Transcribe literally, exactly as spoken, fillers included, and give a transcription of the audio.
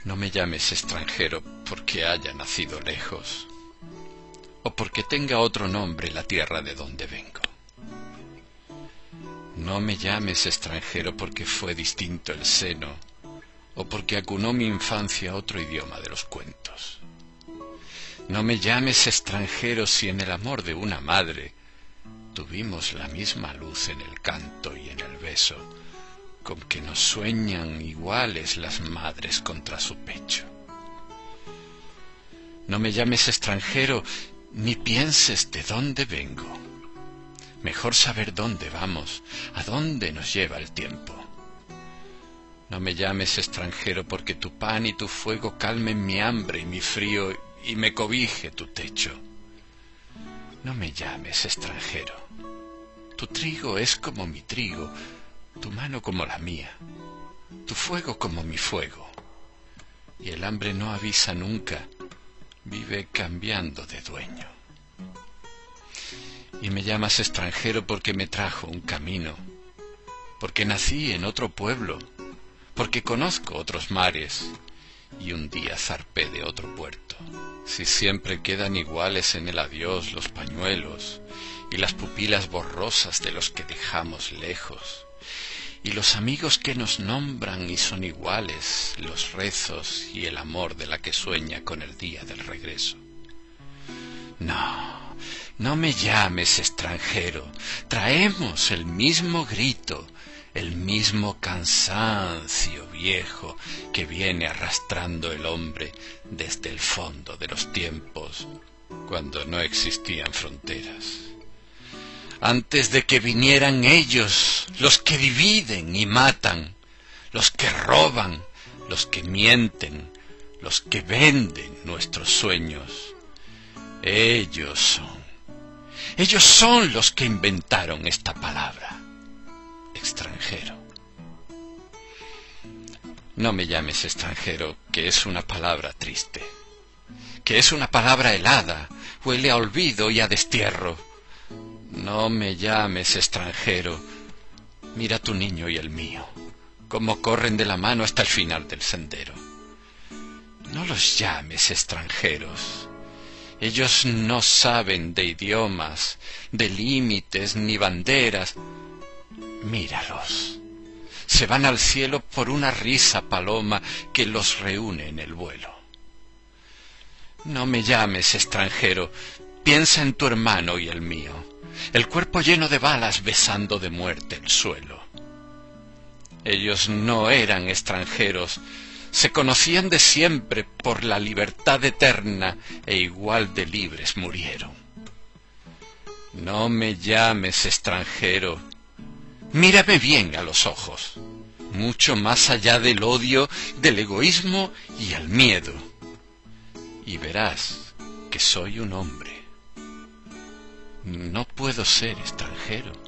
No me llames extranjero porque haya nacido lejos, o porque tenga otro nombre la tierra de donde vengo. No me llames extranjero porque fue distinto el seno, o porque acunó mi infancia otro idioma de los cuentos. No me llames extranjero si en el amor de una madre tuvimos la misma luz en el canto y en el beso, con que nos sueñan iguales las madres contra su pecho. No me llames extranjero ni pienses de dónde vengo. Mejor saber dónde vamos, a dónde nos lleva el tiempo. No me llames extranjero porque tu pan y tu fuego calmen mi hambre y mi frío y me cobije tu techo. No me llames extranjero. Tu trigo es como mi trigo, tu mano como la mía, tu fuego como mi fuego. Y el hambre no avisa nunca, vive cambiando de dueño. Y me llamas extranjero porque me trajo un camino, porque nací en otro pueblo, porque conozco otros mares y un día zarpé de otro puerto. Si siempre quedan iguales en el adiós los pañuelos y las pupilas borrosas de los que dejamos lejos, y los amigos que nos nombran y son iguales los rezos y el amor de la que sueña con el día del regreso. No, no me llames extranjero, traemos el mismo grito, el mismo cansancio viejo que viene arrastrando el hombre desde el fondo de los tiempos, cuando no existían fronteras. Antes de que vinieran ellos, los que dividen y matan, los que roban, los que mienten, los que venden nuestros sueños. Ellos son, ellos son los que inventaron esta palabra, extranjero. No me llames extranjero, que es una palabra triste, que es una palabra helada, huele a olvido y a destierro. No me llames extranjero, mira tu niño y el mío, cómo corren de la mano hasta el final del sendero. No los llames extranjeros, ellos no saben de idiomas, de límites ni banderas. Míralos, se van al cielo por una risa paloma que los reúne en el vuelo. No me llames extranjero, piensa en tu hermano y el mío, el cuerpo lleno de balas besando de muerte el suelo. Ellos no eran extranjeros, se conocían de siempre por la libertad eterna e igual de libres murieron. No me llames extranjero, mírame bien a los ojos, mucho más allá del odio, del egoísmo y el miedo, y verás que soy un hombre. No puedo ser extranjero.